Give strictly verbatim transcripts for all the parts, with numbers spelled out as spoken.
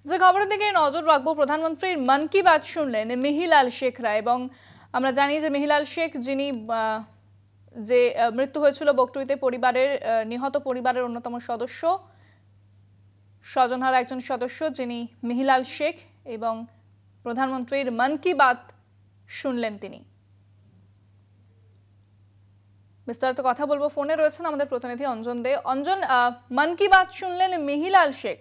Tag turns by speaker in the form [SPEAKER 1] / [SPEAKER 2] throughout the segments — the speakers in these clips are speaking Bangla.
[SPEAKER 1] যে খবরের দিকে নজর রাখবো, প্রধানমন্ত্রীর মন কি বাত শুনলেন মিহিলাল শেখরা। এবং আমরা জানি যে মিহিলাল শেখ যিনি যে মৃত্যু হয়েছিল বকটুইতে পরিবারের নিহত পরিবারের অন্যতম সদস্য, স্বজনহারা একজন সদস্য যিনি মিহিলাল শেখ, এবং প্রধানমন্ত্রীর মন কি বাত শুনলেন তিনি। বিস্তারিত কথা বলবো, ফোনে রয়েছেন আমাদের প্রতিনিধি অঞ্জন দে। অঞ্জন, মন কি বাত শুনলেন মিহিলাল শেখ।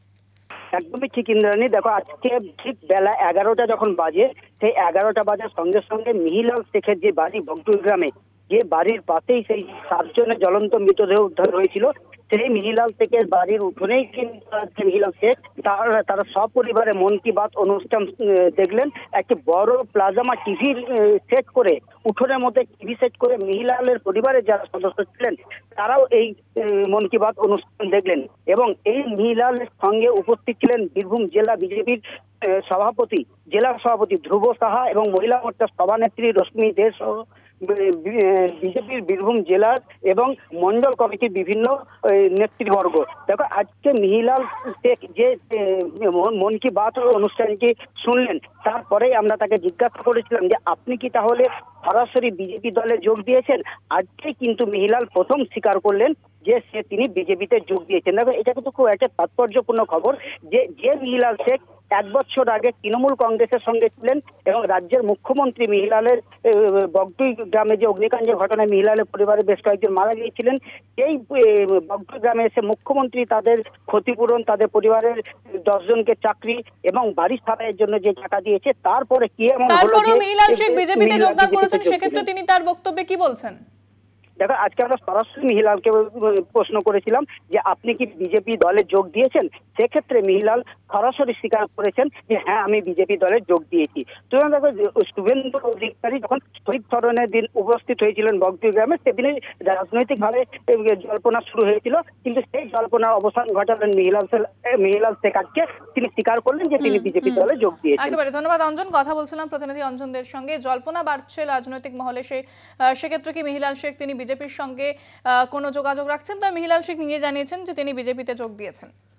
[SPEAKER 2] একদমই ঠিক ইন্দ্রাণী, দেখো আজকে ঠিক বেলা এগারোটা যখন বাজে, সেই এগারোটা বাজার সঙ্গে সঙ্গে মিহিলাল শেখের যে বাড়ি বগটুই গ্রামে, যে বাড়ির পাশেই সেই সাতজনের জ্বলন্ত মৃতদেহ উদ্ধার হয়েছিল, সেই মিহিলাল শেখের বাড়ির উঠোনেই কিন্তু মিহিলাল শেখ তার তারা সপরিবারে মন কি বাত অনুষ্ঠান দেখলেন। একটি বড় প্লাজমা টিভি সেট করে, উঠোনের মধ্যে টিভি সেট করে মিহিলালের পরিবারের যারা সদস্য ছিলেন তারাও এই মন কি বাত অনুষ্ঠান দেখলেন। এবং এই মিহিলালের সঙ্গে উপস্থিত ছিলেন বীরভূম জেলা বিজেপির সভাপতি জেলা সভাপতি ধ্রুব সাহা এবং মহিলা মোর্চার সভানেত্রী রশ্মি দে সহ বিজেপির বীরভূম জেলার এবং মন্ডল কমিটির বিভিন্ন নেতৃবর্গ। দেখো আজকে মিহিলাল শেখ যে মন কি বাত অনুষ্ঠানটি শুনলেন, তারপরেই আমরা তাকে জিজ্ঞাসা করেছিলাম যে আপনি কি তাহলে সরাসরি বিজেপি দলে যোগ দিয়েছেন। আজকে কিন্তু মিহিলাল প্রথম স্বীকার করলেন যে সে তিনি বিজেপিতে যোগ দিয়েছেন। দেখো এটা কিন্তু খুব একটা তাৎপর্যপূর্ণ খবর যে যে মিহিলাল শেখ এক বছর আগে তৃণমূল কংগ্রেসের সঙ্গে ছিলেন এবং রাজ্যের মুখ্যমন্ত্রী মিহিলালের বগটুই গ্রামে যে অগ্নিকাণ্ডের ঘটনায় মিহিলালের পরিবারে বেশ কয়েকজন মারা গিয়েছিলেন, সেই বগটুই গ্রামে এসে মুখ্যমন্ত্রী তাদের ক্ষতিপূরণ, তাদের পরিবারের দশ জনকে চাকরি এবং বাড়ি সারাইয়ের জন্য যে টাকা দিয়েছে, তারপরে কি এমন হলো যে
[SPEAKER 1] মিহিলাল শেখ বিজেপিতে যোগদান করেছেন, সেক্ষেত্রে তিনি তার বক্তব্যে কি বলছেন?
[SPEAKER 2] দেখো আজকে আমরা সরাসরি মিহিলালকে প্রশ্ন করেছিলাম যে আপনি কি বিজেপি দলে যোগ দিয়েছেন। সেক্ষেত্রে মিহিলাল সরাসরি স্বীকার করেছেন যে হ্যাঁ আমি বিজেপি দলে যোগ দিয়েছি। তুই দেখো শুভেন্দু অধিকারী যখন শহীদ স্মরণের দিন উপস্থিত হয়েছিলেন বগটুই গ্রামে, সেদিনে রাজনৈতিকভাবে জল্পনা শুরু হয়েছিল, কিন্তু সেই জল্পনার অবসান ঘটালেন মিহিলাল মিহিলাল শেখ। আজকে তিনি স্বীকার করলেন যে তিনি বিজেপি দলে যোগ দিয়েছেন।
[SPEAKER 1] একেবারে ধন্যবাদ অঞ্জন। কথা বলছিলাম প্রতিনিধি অঞ্জনদের সঙ্গে। জল্পনা বাড়ছে রাজনৈতিক মহলে, সে সেক্ষেত্রে কি মিহিলাল শেখ তিনি বিজেপির সঙ্গে কোনো যোগাযোগ রাখছেন? তো মিহিলাল শেখ নিয়ে জানিয়েছেন যে তিনি বিজেপিতে যোগ দিয়েছেন।